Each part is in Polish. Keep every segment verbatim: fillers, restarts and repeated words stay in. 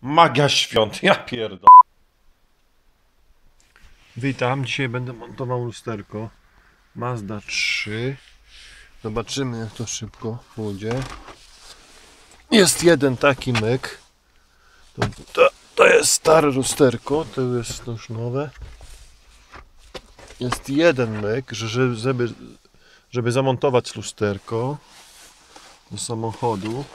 Magia świąt, ja pierdolę. Witam, dzisiaj będę montował lusterko Mazda trzy. Zobaczymy, jak to szybko pójdzie. Jest jeden taki myk. To, to, to jest stare lusterko, to jest to już nowe. Jest jeden myk, że żeby, żeby zamontować lusterko do samochodu.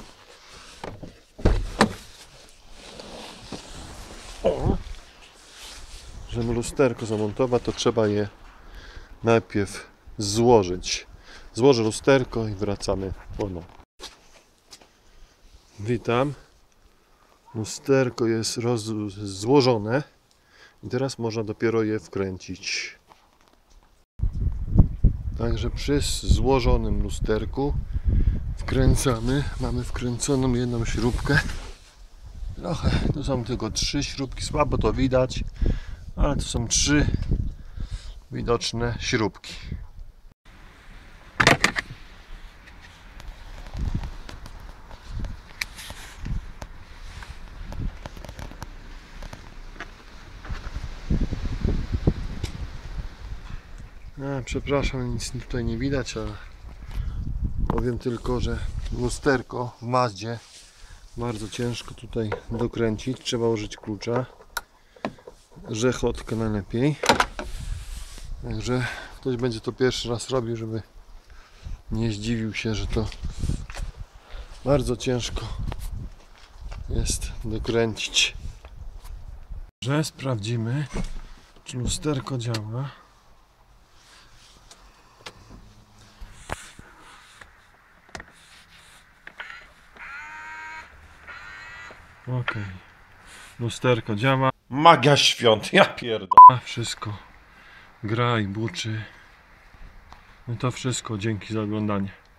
O. Żeby lusterko zamontować, to trzeba je najpierw złożyć. Złożę lusterko i wracamy ponownie. Witam. Lusterko jest roz... złożone i teraz można dopiero je wkręcić. Także przy złożonym lusterku wkręcamy. Mamy wkręconą jedną śrubkę. Trochę, to są tylko trzy śrubki, słabo to widać, ale to są trzy widoczne śrubki. A, przepraszam, nic tutaj nie widać, ale powiem tylko, że lusterko w Mazdzie bardzo ciężko tutaj dokręcić. Trzeba użyć klucza, rzechotkę najlepiej. Także ktoś będzie to pierwszy raz robił, żeby nie zdziwił się, że to bardzo ciężko jest dokręcić. Że sprawdzimy, czy lusterko działa. Ok, lusterko działa. Magia świąt, ja pierdolę. Wszystko gra i buczy. No to wszystko, dzięki za oglądanie.